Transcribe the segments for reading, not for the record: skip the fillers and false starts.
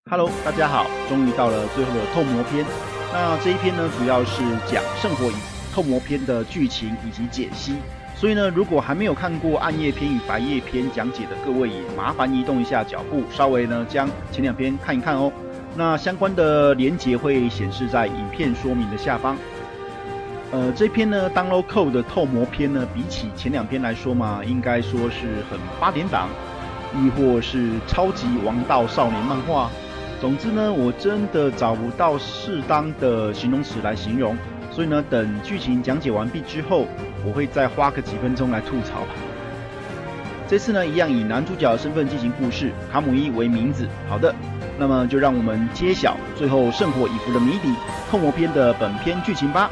Hello， 大家好，终于到了最后的透魔篇。那这一篇呢，主要是讲圣火与透魔篇的剧情以及解析。所以呢，如果还没有看过暗夜篇与白夜篇讲解的各位，也麻烦移动一下脚步，稍微呢将前两篇看一看哦。那相关的连结会显示在影片说明的下方。这篇呢 Download Code 的透魔篇呢，比起前两篇来说嘛，应该说是很8点档，亦或是超级王道少年漫画。总之呢，我真的找不到适当的形容词来形容，所以呢，等剧情讲解完毕之后，我会再花个几分钟来吐槽吧。这次呢，一样以男主角的身份进行故事，卡姆伊为名字。好的，那么就让我们揭晓最后圣火以弗的谜底，透魔篇的本篇剧情吧。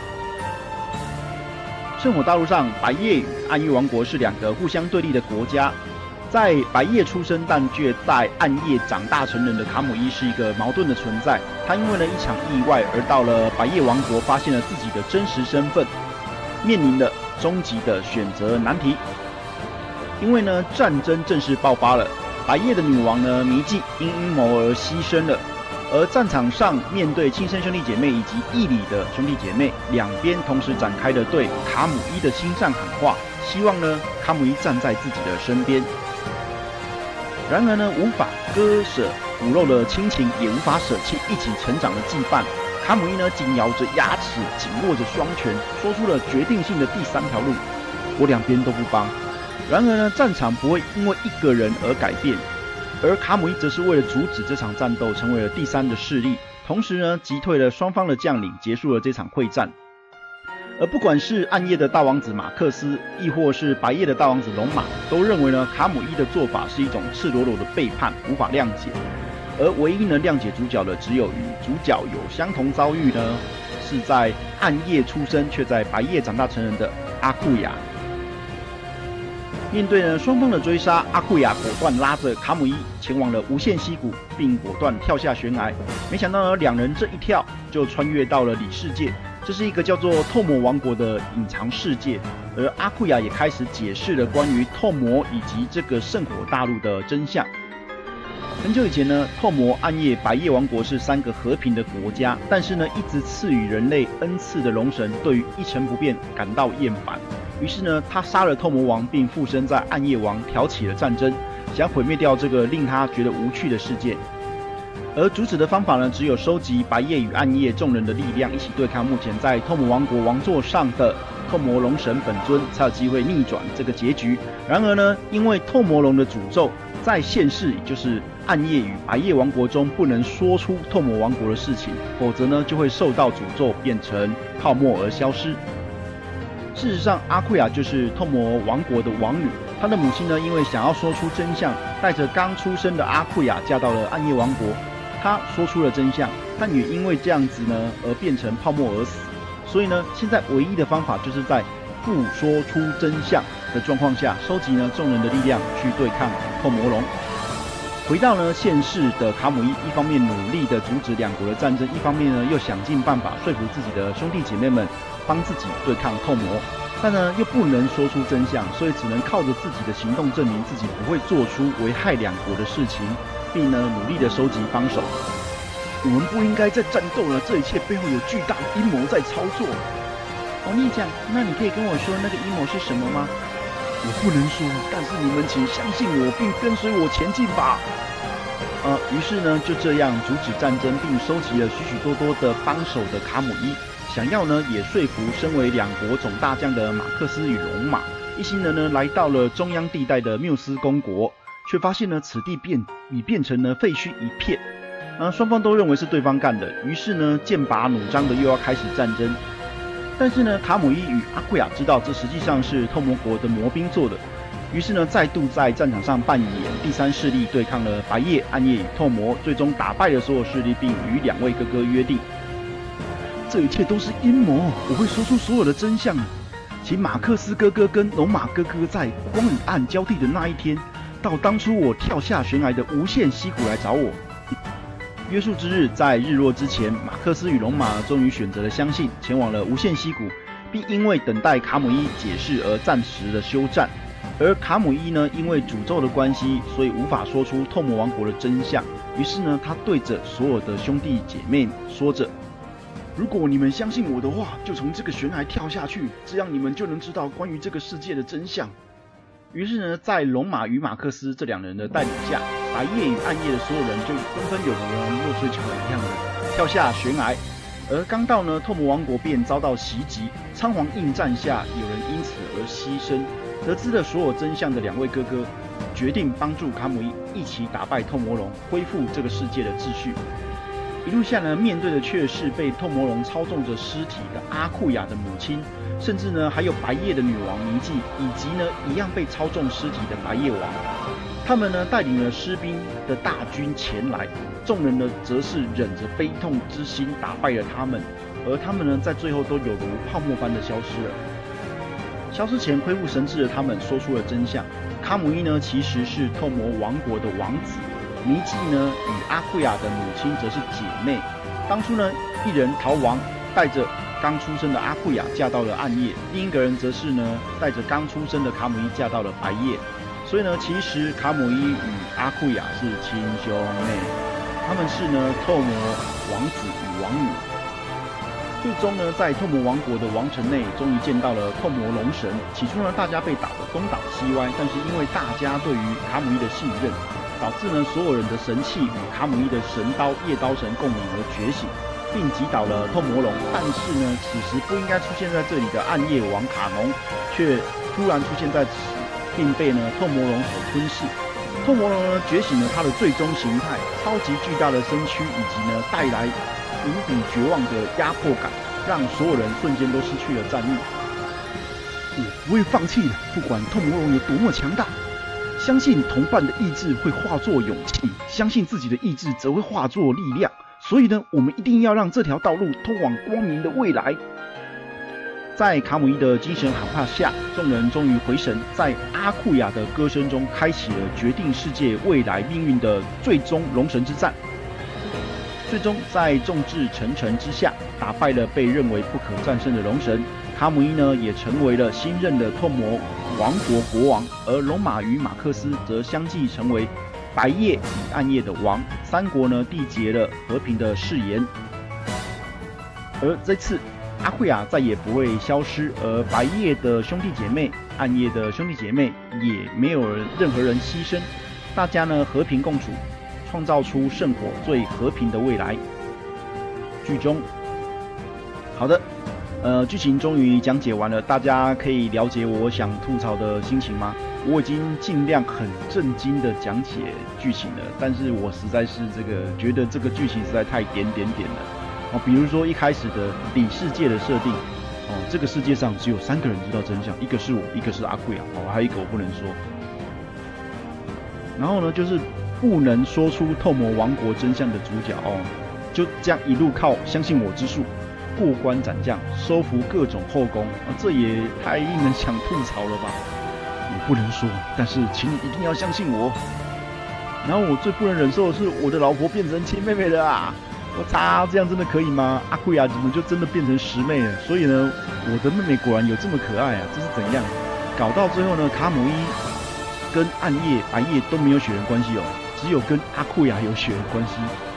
圣火大陆上，白夜与暗夜王国是两个互相对立的国家。在白夜出生但却在暗夜长大成人的卡姆伊是一个矛盾的存在。他因为了一场意外而到了白夜王国，发现了自己的真实身份，面临了终极的选择难题。因为呢，战争正式爆发了，白夜的女王呢迷迹因阴谋而牺牲了。而战场上，面对亲生兄弟姐妹以及义理的兄弟姐妹，两边同时展开了对卡姆伊的心战喊话，希望呢卡姆伊站在自己的身边。然而呢，无法割舍骨肉的亲情，也无法舍弃一起成长的羁绊。卡姆伊呢，紧咬着牙齿，紧握着双拳，说出了决定性的第三条路：我两边都不帮。然而呢，战场不会因为一个人而改变，而卡姆伊则是为了阻止这场战斗，成为了第三的势力，同时呢，击退了双方的将领，结束了这场会战。而不管是暗夜的大王子马克思，亦或是白夜的大王子龙马，都认为呢，卡姆伊的做法是一种赤裸裸的背叛，无法谅解。而唯一能谅解主角的，只有与主角有相同遭遇呢，是在暗夜出生却在白夜长大成人的阿库亚。面对呢双方的追杀，阿库亚果断拉着卡姆伊前往了无限溪谷，并果断跳下悬崖。没想到呢，两人这一跳就穿越到了里世界。这是一个叫做透魔王国的隐藏世界，而阿库亚也开始解释了关于透魔以及这个圣火大陆的真相。很久以前呢，透魔、暗夜、白夜王国是三个和平的国家，但是呢，一直赐予人类恩赐的龙神对于一成不变感到厌烦，于是呢，他杀了透魔王，并附身在暗夜王，挑起了战争，想毁灭掉这个令他觉得无趣的世界。而阻止的方法呢，只有收集白夜与暗夜众人的力量，一起对抗目前在透魔王国王座上的透魔龙神本尊，才有机会逆转这个结局。然而呢，因为透魔龙的诅咒，在现世也就是暗夜与白夜王国中不能说出透魔王国的事情，否则呢就会受到诅咒，变成泡沫而消失。事实上，阿库亚就是透魔王国的王女，她的母亲呢，因为想要说出真相，带着刚出生的阿库亚嫁到了暗夜王国。他说出了真相，但也因为这样子呢而变成泡沫而死。所以呢，现在唯一的方法就是在不说出真相的状况下，收集呢众人的力量去对抗透魔龙。回到呢现世的卡姆伊，一方面努力的阻止两国的战争，一方面呢又想尽办法说服自己的兄弟姐妹们帮自己对抗透魔，但呢又不能说出真相，所以只能靠着自己的行动证明自己不会做出危害两国的事情。并呢努力的收集帮手。我们不应该再战斗了，这一切背后有巨大的阴谋在操作。你讲，那你可以跟我说那个阴谋是什么吗？我不能说，但是你们请相信我，并跟随我前进吧。于是呢就这样阻止战争，并收集了许许多多的帮手的卡姆伊，想要呢也说服身为两国总大将的马克思与龙马，一行人呢来到了中央地带的缪斯公国。却发现呢，此地已变成了废墟一片。双方都认为是对方干的，于是呢，剑拔弩张的又要开始战争。但是呢，卡姆伊与阿库亚知道这实际上是透魔国的魔兵做的，于是呢，再度在战场上扮演第三势力，对抗了白夜、暗夜与透魔，最终打败了所有势力，并与两位哥哥约定：这一切都是阴谋，我会说出所有的真相。请马克思哥哥跟龙马哥哥在光与暗交替的那一天，到当初我跳下悬崖的无限溪谷来找我。约束之日，在日落之前，马克思与龙马终于选择了相信，前往了无限溪谷，并因为等待卡姆伊解释而暂时的休战。 而卡姆伊呢，因为诅咒的关系，所以无法说出透魔王国的真相。于是呢，他对着所有的兄弟姐妹说着：“如果你们相信我的话，就从这个悬崖跳下去，这样你们就能知道关于这个世界的真相。”于是呢，在龙马与马克思这两人的带领下，白夜与暗夜的所有人就纷纷有如落水球一样的跳下悬崖。而刚到呢，透魔王国便遭到袭击，仓皇应战下，有人因此而牺牲。得知了所有真相的两位哥哥，决定帮助卡姆伊一起打败透魔龙，恢复这个世界的秩序。一路下呢，面对的却是被透魔龙操纵着尸体的阿库亚的母亲，甚至呢还有白夜的女王迷记，以及呢一样被操纵尸体的白夜王。他们呢带领了尸兵的大军前来，众人呢则是忍着悲痛之心打败了他们，而他们呢在最后都有如泡沫般的消失了。消失前恢复神智的他们说出了真相，卡姆伊呢其实是透魔王国的王子，迷记呢与阿库亚的母亲则是姐妹。当初呢一人逃亡，带着刚出生的阿库亚嫁到了暗夜，另一个人则是呢带着刚出生的卡姆伊嫁到了白夜。所以呢，其实卡姆伊与阿库亚是亲兄妹，他们是呢透魔王子与王女。最终呢，在透魔王国的王城内，终于见到了透魔龙神。起初呢，大家被打得东倒西歪，但是因为大家对于卡姆伊的信任，导致呢所有人的神器与卡姆伊的神刀夜刀神共鸣而觉醒，并击倒了透魔龙。但是呢，此时不应该出现在这里的暗夜王卡农，却突然出现在此，并被呢透魔龙所吞噬。透魔龙呢觉醒了他的最终形态，超级巨大的身躯，以及呢带来无比绝望的压迫感，让所有人瞬间都失去了战意。我不会放弃的，不管透魔龙有多么强大。相信同伴的意志会化作勇气，相信自己的意志则会化作力量。所以呢，我们一定要让这条道路通往光明的未来。在卡姆伊的精神喊话下，众人终于回神，在阿库亚的歌声中，开启了决定世界未来命运的最终龙神之战。最终在众志成城之下，打败了被认为不可战胜的龙神。卡姆伊呢，也成为了新任的透魔王国国王，而龙马与马克思则相继成为白夜与暗夜的王。三国呢缔结了和平的誓言。而这次阿库亚再也不会消失，而白夜的兄弟姐妹、暗夜的兄弟姐妹也没有任何人牺牲，大家呢和平共处，创造出圣火最和平的未来。剧中，好的，剧情终于讲解完了，大家可以了解我想吐槽的心情吗？我已经尽量很震惊的讲解剧情了，但是我实在是觉得这个剧情实在太点了。比如说一开始的理世界的设定，这个世界上只有3个人知道真相，一个是我，一个是阿库亚，还有一个我不能说。然后呢，就是不能说出透魔王国真相的主角就这样一路靠相信我之术过关斩将，收服各种后宫，这也太令人想吐槽了吧！我不能说，但是请你一定要相信我。然后我最不能忍受的是我的老婆变成亲妹妹了啊！我操，这样真的可以吗？阿库亚怎么就真的变成师妹了？所以呢，我的妹妹果然有这么可爱啊！这是怎样？搞到最后呢，卡姆伊跟暗夜、白夜都没有血缘关系只有跟阿库亚有血缘关系。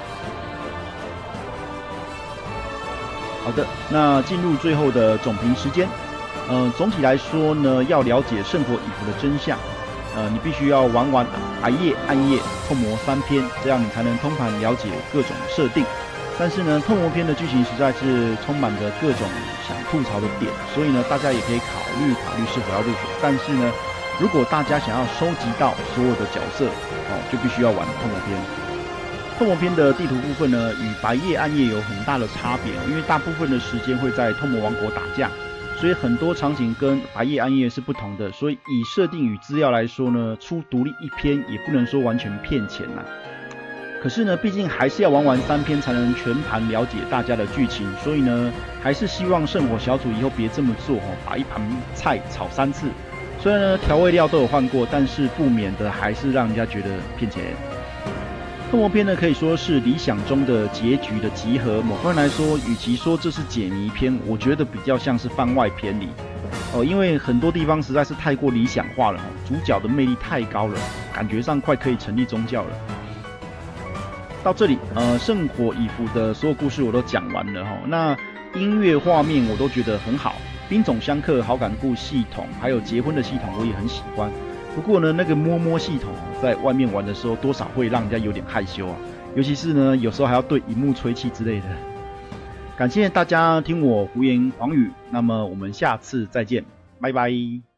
好的，那进入最后的总评时间。总体来说呢，要了解圣火以服的真相，你必须要玩完白夜、暗夜、透魔3篇，这样你才能通盘了解各种设定。但是呢，透魔篇的剧情实在是充满着各种想吐槽的点，所以呢，大家也可以考虑是否要入手。但是呢，如果大家想要收集到所有的角色，就必须要玩透魔篇。透魔篇的地图部分呢，与白夜、暗夜有很大的差别，因为大部分的时间会在透魔王国打架，所以很多场景跟白夜、暗夜是不同的。所以以设定与资料来说呢，出独立1篇也不能说完全骗钱啦。可是呢，毕竟还是要玩完3篇才能全盘了解大家的剧情，所以呢，还是希望圣火小组以后别这么做把一盘菜炒3次。虽然呢调味料都有换过，但是不免的还是让人家觉得骗钱。透魔篇呢可以说是理想中的结局的集合，某方面来说，与其说这是解谜篇，我觉得比较像是番外篇里。 因为很多地方实在是太过理想化了，主角的魅力太高了，感觉上快可以成立宗教了。到这里，圣火以弗的所有故事我都讲完了哈。那音乐画面我都觉得很好，兵种相克好感度系统，还有结婚的系统我也很喜欢。不过呢，那个摸摸系统在外面玩的时候，多少会让人家有点害羞啊，尤其是呢，有时候还要对萤幕吹气之类的。感谢大家听我胡言狂语，那么我们下次再见，拜拜。